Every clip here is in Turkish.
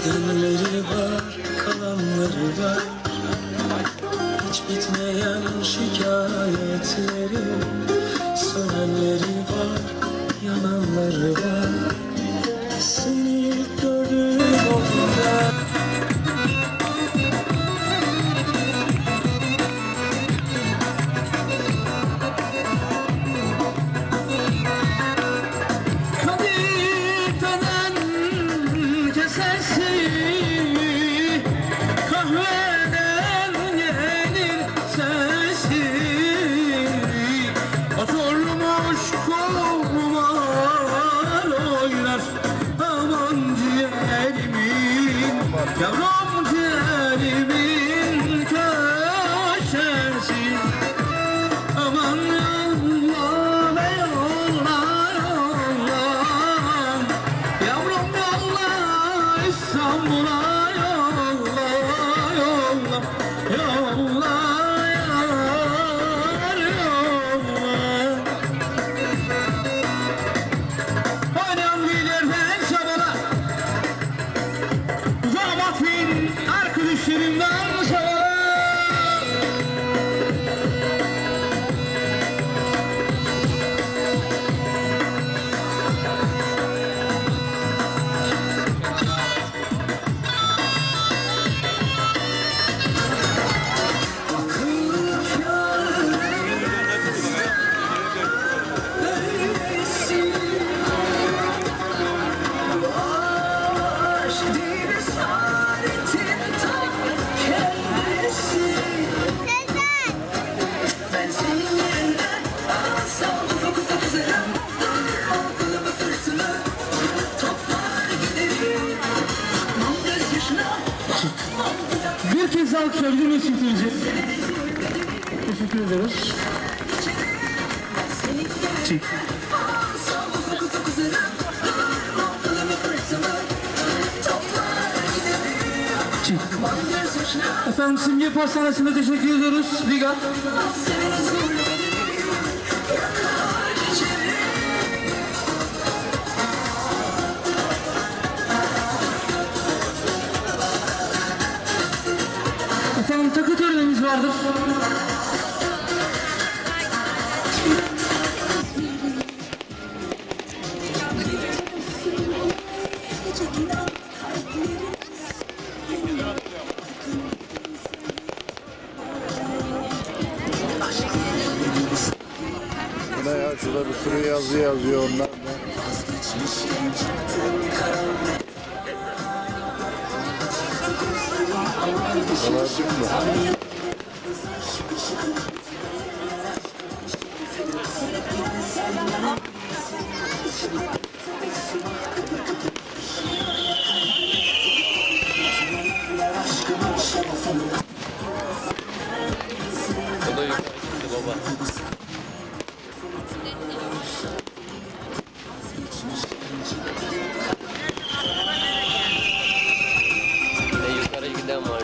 Gidenleri var, kalanları var. Hiç bitmeyen şikayetleri, sönenleri var, yananları var. Seni ilk gördüğüm onda. Yavrum ciğerimin köşesi, aman yolla be yolla yolla. Yavrum yolla İstanbul'a yolla yolla yolla yar yolla. Oynayan bilirden çabalar, arkadaşlarımdan sonra bir kez alkışlayabilir miyiz çiftimizi? Teşekkür ederiz. Çift. Çift. Efendim Simge Pastanesi'ne teşekkür ediyoruz. Riga. Efendim takı törenimiz vardır. Bu ne ya? Şurada bir sürü yazı yazıyor onlar. Alarcık mı? O da yukarı gitti baba. Yukarı giden var.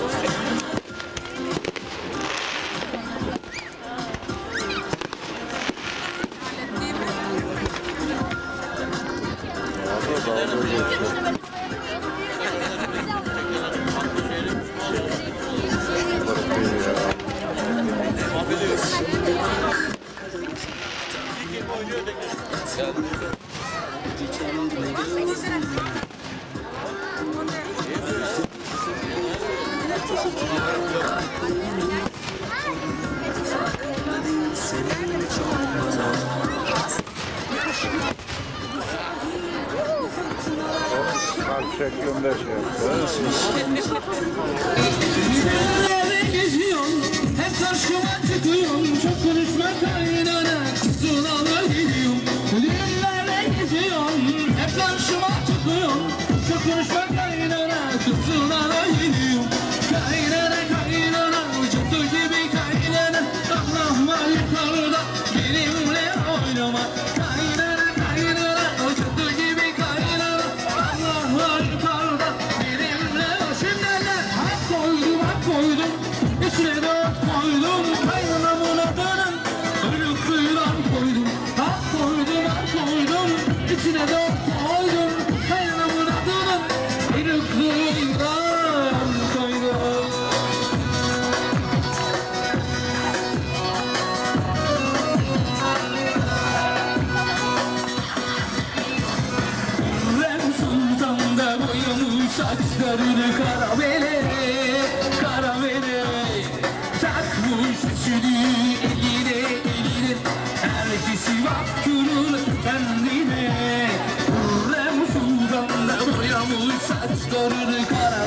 Kalp şeklinde şey yapıyor. Geziyorum, hep karşıma çıkıyorum. Çok konuşma kaynana, kuzunalar gidiyorum. Düğünlerle geziyorum, hep karşıma çıkıyorum. Çok konuşma kaynana, kuzunalar gidiyorum. Kaynana kaynana, çatı gibi kaynana. Allah var yukarıda, benimle oynama. Kaynana kaynana, çatı gibi kaynana. Allah var yukarıda, benimle oynama. Hak koydum, hak koydum. İçine dört koydum, kaynanamın adının ölüklüğünden koydum. Hak koydum, hak koydum. İçine dört koydum, kaynanamın adının ölüklüğünden. saçlarını karamele, karamele. Takmış sütünü eline, eline. Herkesi baktırır kendine. Hürrem Sultan da boyamış saçlarını karamele.